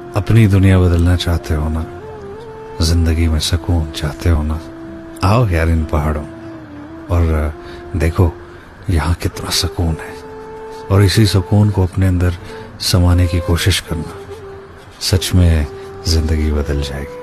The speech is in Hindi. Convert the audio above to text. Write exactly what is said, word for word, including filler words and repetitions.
अपनी दुनिया बदलना चाहते हो ना, जिंदगी में सुकून चाहते हो ना, आओ यार इन पहाड़ों और देखो यहाँ कितना सुकून है, और इसी सुकून को अपने अंदर समाने की कोशिश करना। सच में जिंदगी बदल जाएगी।